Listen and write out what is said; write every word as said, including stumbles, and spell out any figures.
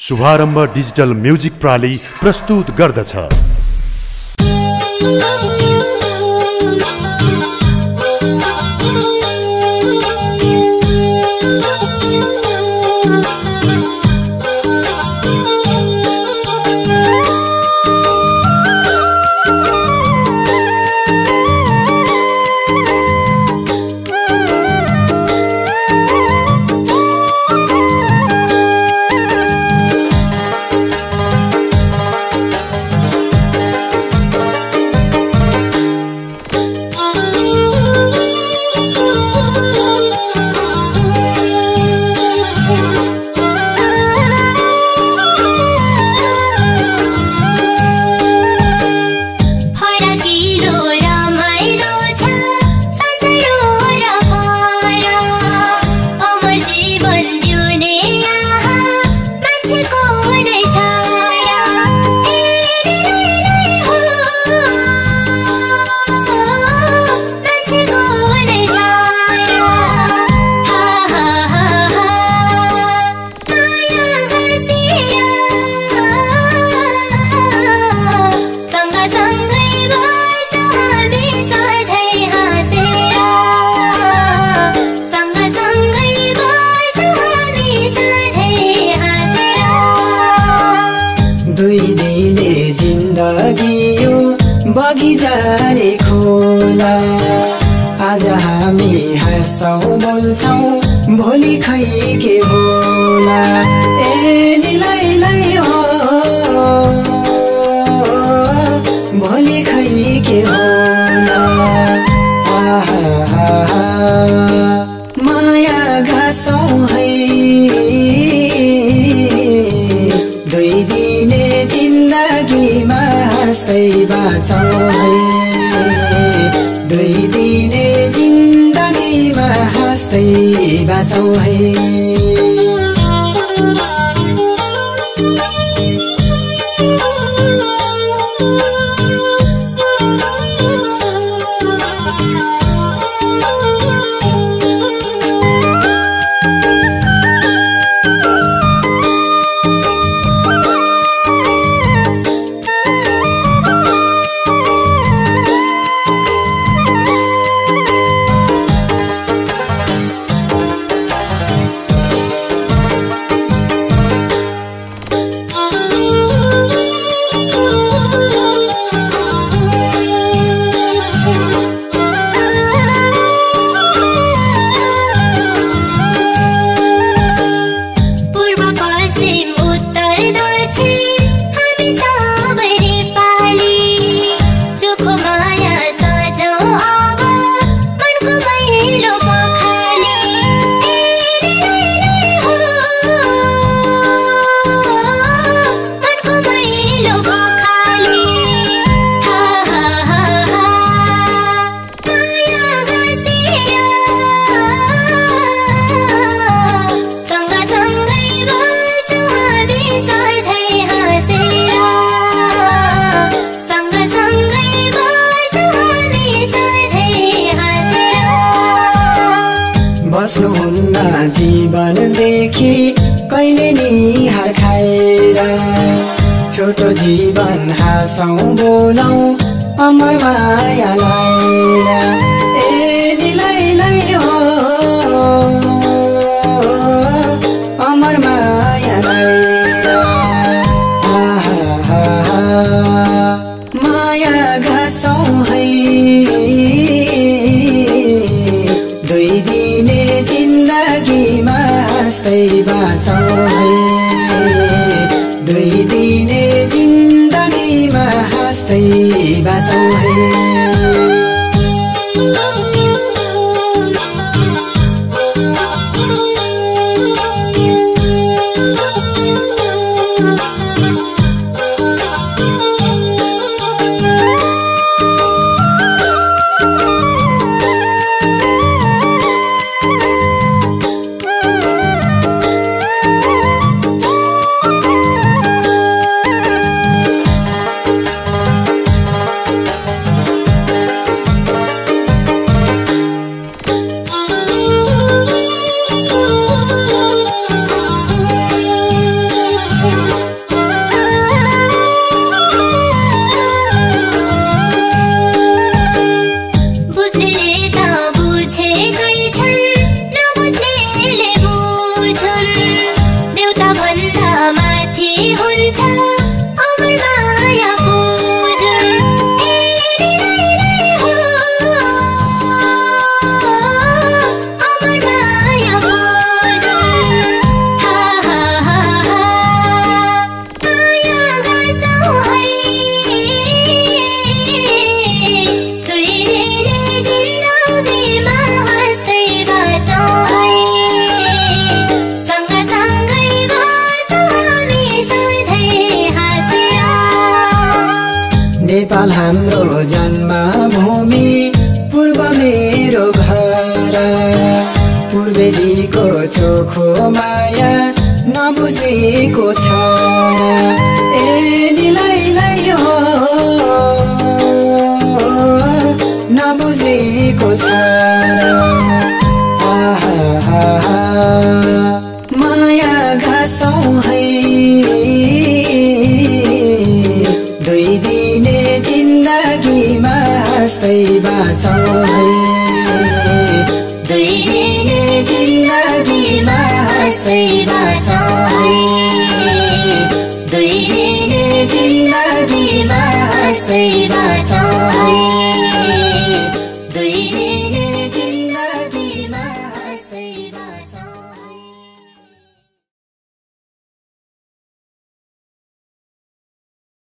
शुभारम्भ digital music प्राली प्रस्तुत गर्दछ। बगिजाने खोला आज हामी हाँस्छौँ बोल्छौँ भोलि खै के होला। ए निलै हो भोलि खै के होला। माया घाँसौँ है दुई दिने जिन्दगीमा हाँस्दै बाँचौँ है दुई दिने जिन्दगीमा हाँस्दै बाँचौँ है। बस्नुहुन्न जीवनदेखि कहिले नि हार खाएर छोटो जीवन हाँसौँ बोलौँ अमर माया लाएर। ए निलै हो अमर माया लाएर। माया घाँसौँ है दुई दिने जिन्दगीमा हाँस्दै बाँचौँ है दुई दिने जिन्दगीमा हाँस्दै बाँचौँ है। भन्दा माथि हुन्छ अमर माया पुजुर हो अमर माया पुजुर हा हा हा हा माया गाँसौ है दुई दिने जिन्दगीमा हाँस्दै बाँचौ है सँगसँगै बाँचौ हामी सधैँ हाँसेर नेपाल हाम्रो जन्मभूमि पूर्व मेरो घर पूर्वेलीको चोखो माया नबुझेको छ ए निलैलै हो नबुझेको छ आहा माया घाँसौ है दुई दिने जिन्दगीमा हाँस्दै बाँचौ है दुई दिने जिन्दगीमा हाँस्दै बाँचौ है दुई दिने जिन्दगीमा हाँस्दै बाँचौ